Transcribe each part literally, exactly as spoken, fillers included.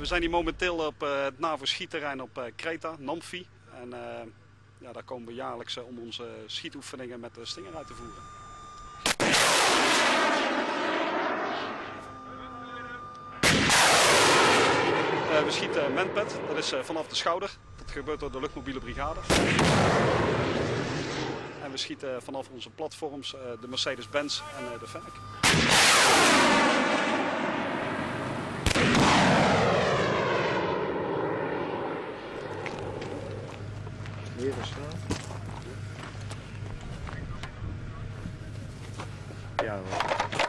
we zijn hier momenteel op uh, het NAVO-schietterrein op uh, Kreta, Namfi. En uh, ja, daar komen we jaarlijks uh, om onze schietoefeningen met de Stinger uit te voeren. Uh, we schieten manpad, dat is uh, vanaf de schouder. Dat gebeurt door de luchtmobiele brigade. En we schieten vanaf onze platforms uh, de Mercedes-Benz en uh, de Fennec. Hier is het. Ja hoor.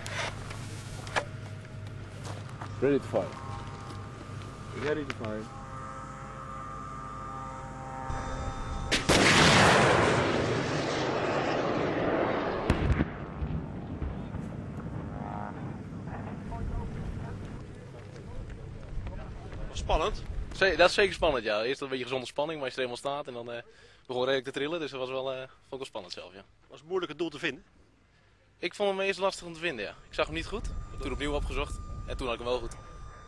Ready to fire. Ready to fire. Spannend. Dat is zeker spannend, ja. Eerst een beetje gezonde spanning, maar als je er eenmaal staat en dan uh, begon redelijk te trillen, dus dat was wel, uh, vond ik wel spannend zelf, ja. Was het moeilijk het doel te vinden? Ik vond hem eerst lastig om te vinden, ja. Ik zag hem niet goed, toen opnieuw opgezocht en toen had ik hem wel goed.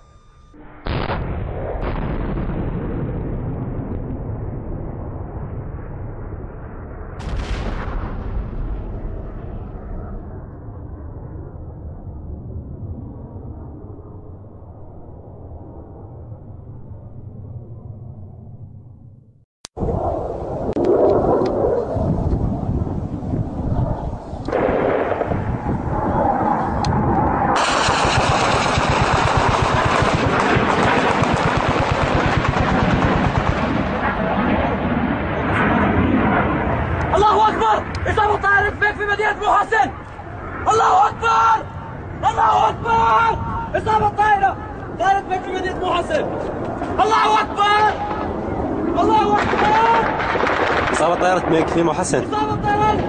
الله أكبر! إصابة طائرة بيك في مدينة محسن! الله أكبر! الله أكبر! إصابة طائرة! طائرة بيك في مدينة محسن! الله أكبر! الله أكبر! إصابة طائرة بيك في محسن. إصابة طائرة!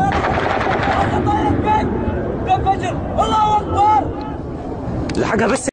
طائرة بيك! تنفجر! الله أكبر! لحقها بس.